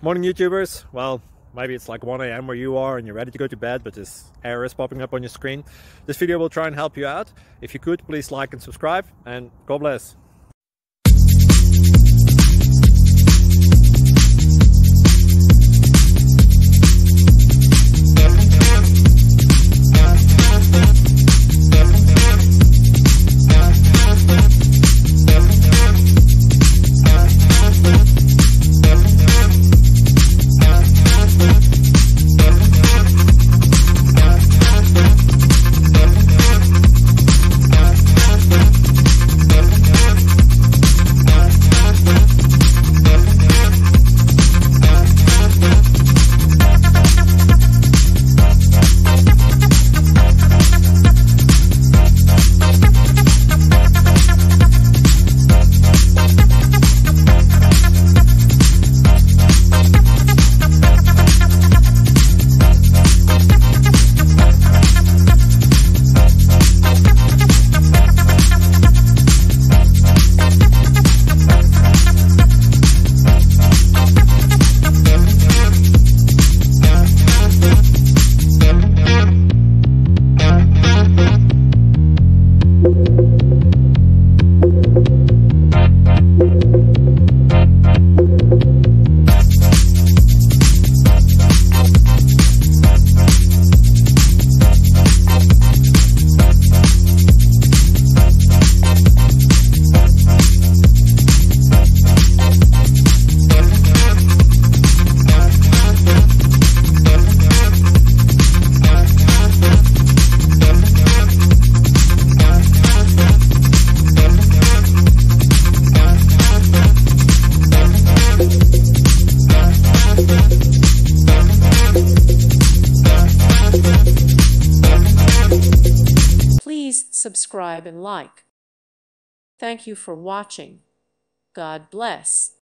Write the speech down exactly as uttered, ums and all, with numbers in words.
Morning YouTubers. Well, maybe it's like one A M where you are and you're ready to go to bed, but this error is popping up on your screen. This video will try and help you out. If you could, please like and subscribe, and God bless. Please subscribe and like. Thank you for watching. God bless.